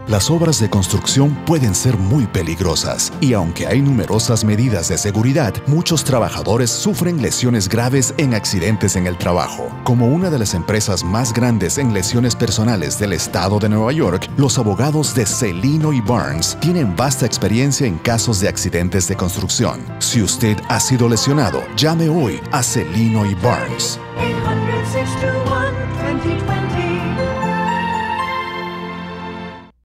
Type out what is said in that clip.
Las obras de construcción pueden ser muy peligrosas y aunque hay numerosas medidas de seguridad, muchos trabajadores sufren lesiones graves en accidentes en el trabajo. Como una de las empresas más grandes en lesiones personales del estado de Nueva York, los abogados de Cellino y Barnes tienen vasta experiencia en casos de accidentes de construcción. Si usted ha sido lesionado, llame hoy a Cellino y Barnes. 800-621